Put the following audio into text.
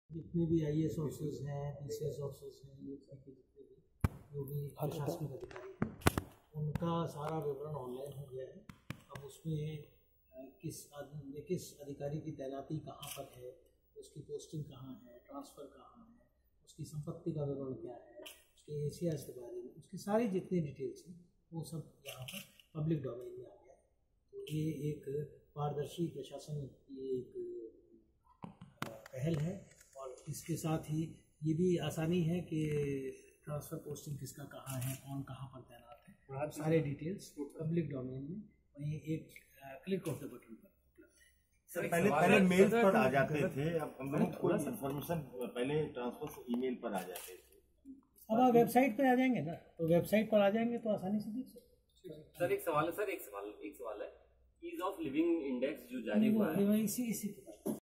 जितने भी IAS officers हैं, PCS ऑफिसर्स हैं, ये जितने भी जो भी प्रशासनिक अधिकारी हैं, उनका सारा विवरण ऑनलाइन हो गया है। अब उसमें किस अधिकारी की तैनाती कहाँ पर है, उसकी पोस्टिंग कहाँ है, ट्रांसफ़र कहाँ है, उसकी संपत्ति का विवरण क्या है, उसके ACRs के बारे में, उसकी सारी जितनी डिटेल्स हैं वो सब यहाँ पर पब्लिक डोमेन में आ गया है। तो ये एक पारदर्शी प्रशासन की एक पहल है। और इसके साथ ही ये भी आसानी है कि ट्रांसफ़र पोस्टिंग किसका कहाँ है, कौन कहाँ पर तैनात है, सारे डिटेल्स पब्लिक डोमेन में वहीं एक क्लिक ऑफ द बटन पर उपलब्ध है। सर पहले मेल पर आ जाते थे, अब हम लोग को इन्फॉर्मेशन पहले ट्रांसफर से ईमेल पर आ जाते थे। अब आप वेबसाइट पर आ जाएंगे ना, तो वेबसाइट पर आ जाएंगे तो आसानी से देख सकते हैं। सर एक सवाल है, एक सवाल है, ईज ऑफ लिविंग इंडेक्स जो जारी हुआ है, इसी